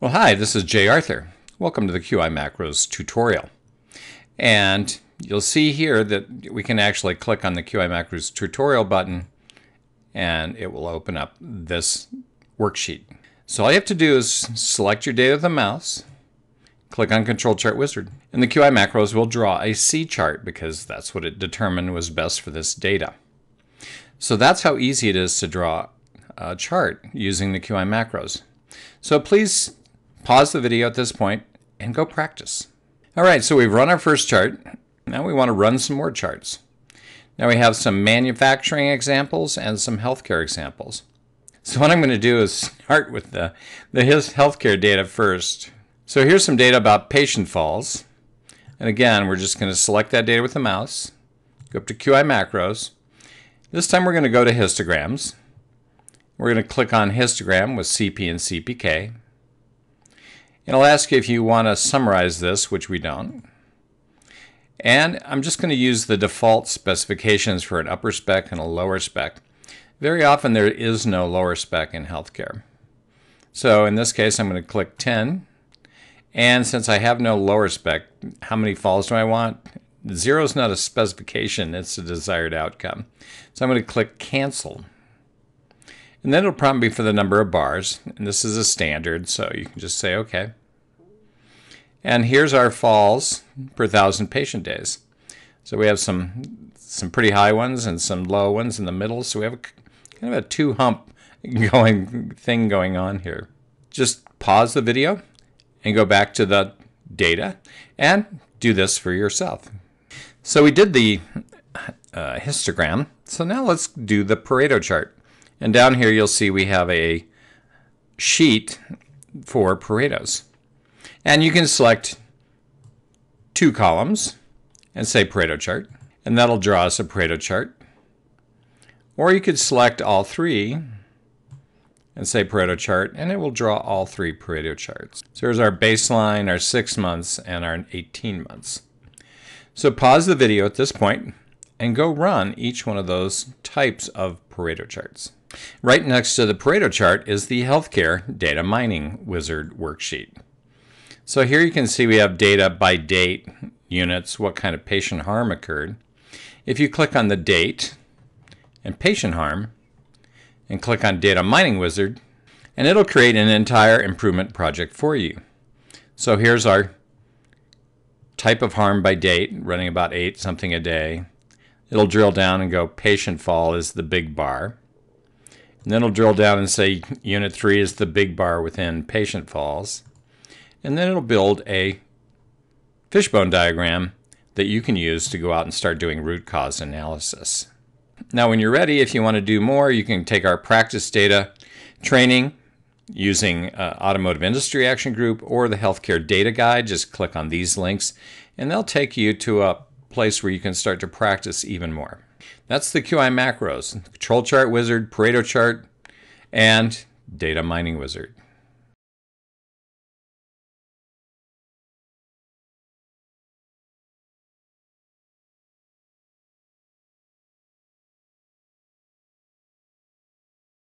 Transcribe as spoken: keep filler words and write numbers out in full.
Well, hi, this is Jay Arthur. Welcome to the Q I Macros tutorial. And you'll see here that we can actually click on the Q I Macros tutorial button and it will open up this worksheet. So all you have to do is select your data with the mouse, click on Control Chart Wizard, and the Q I Macros will draw a C chart because that's what it determined was best for this data. So that's how easy it is to draw a chart using the Q I Macros. So please pause the video at this point and go practice. All right, so we've run our first chart. Now we want to run some more charts. Now we have some manufacturing examples and some healthcare examples. So what I'm going to do is start with the, the healthcare data first. So here's some data about patient falls. And again, we're just going to select that data with the mouse, go up to Q I Macros. This time we're going to go to histograms. We're going to click on histogram with C P and C P K. And I'll ask you if you want to summarize this, which we don't. And I'm just going to use the default specifications for an upper spec and a lower spec. Very often there is no lower spec in healthcare. So in this case, I'm going to click ten. And since I have no lower spec, how many falls do I want? Zero is not a specification, it's a desired outcome. So I'm going to click cancel. And then it'll prompt me for the number of bars. And this is a standard, so you can just say OK. And here's our falls per thousand patient days. So we have some, some pretty high ones and some low ones in the middle. So we have a, kind of a two hump going thing going on here. Just pause the video and go back to the data and do this for yourself. So we did the uh, histogram. So now let's do the Pareto chart. And down here you'll see we have a sheet for Paretos. And you can select two columns and say Pareto chart. And that'll draw us a Pareto chart. Or you could select all three and say Pareto chart, and it will draw all three Pareto charts. So here's our baseline, our six months, and our eighteen months. So pause the video at this point and go run each one of those types of Pareto charts. Right next to the Pareto chart is the Healthcare Data Mining Wizard worksheet. So here you can see we have data by date, units, what kind of patient harm occurred. If you click on the date and patient harm and click on Data Mining Wizard, and it'll create an entire improvement project for you. So here's our type of harm by date, running about eight something a day. It'll drill down and go patient fall is the big bar. And then it'll drill down and say unit three is the big bar within patient falls. And then it'll build a fishbone diagram that you can use to go out and start doing root cause analysis. Now when you're ready, if you want to do more, you can take our practice data training using uh, Automotive Industry Action Group or the Healthcare Data Guide. Just click on these links and they'll take you to a place where you can start to practice even more. That's the Q I Macros, Control Chart Wizard, Pareto Chart, and Data Mining Wizard.